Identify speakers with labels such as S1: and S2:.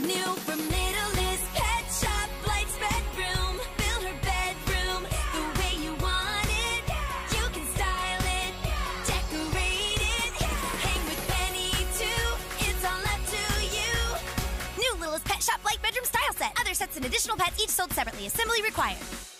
S1: New from Littlest Pet Shop, Blythe's Bedroom. Build her bedroom the way you want it. You can style it, decorate it, hang with Penny too. It's all up to you. New Littlest Pet Shop, Blythe Bedroom Style Set. Other sets and additional pets each sold separately. Assembly required.